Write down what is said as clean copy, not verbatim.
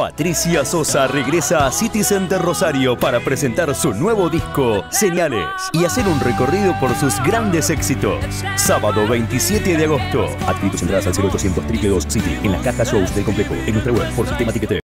Patricia Sosa regresa a City Center Rosario para presentar su nuevo disco, Señales, y hacer un recorrido por sus grandes éxitos. Sábado 27 de agosto. Adquirí tus entradas al 0800 222 City en las cajas shows del complejo, en nuestra web por Sistema Ticketek.